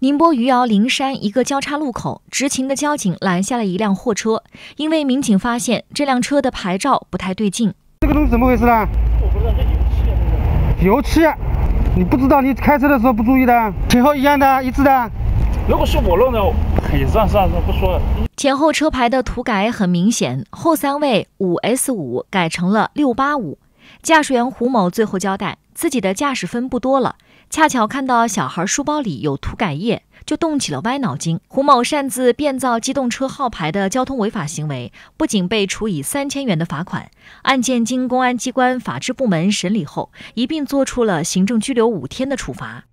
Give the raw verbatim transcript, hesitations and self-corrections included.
宁波余姚灵山一个交叉路口，执勤的交警拦下了一辆货车，因为民警发现这辆车的牌照不太对劲。 这个东西怎么回事呢？ 我不知道，这油漆啊，这个。 油漆，你不知道？你开车的时候不注意的，前后一样的，一致的。 如果是我弄的，也算算不说了。 前后车牌的涂改很明显，后三位五 S 五改成了六八五。驾驶员胡某最后交代，自己的驾驶分不多了，恰巧看到小孩书包里有涂改液，就动起了歪脑筋。胡某擅自变造机动车号牌的交通违法行为，不仅被处以三千元的罚款，案件经公安机关法制部门审理后，一并作出了行政拘留五天的处罚。